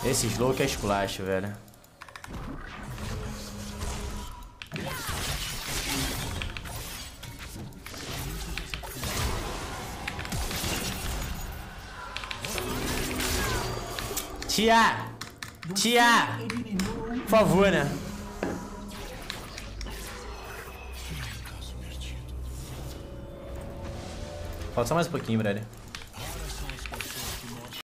Esse slow que é esculacho, velho. Tia! Tia! Por favor, né? Falta só mais um pouquinho, brother.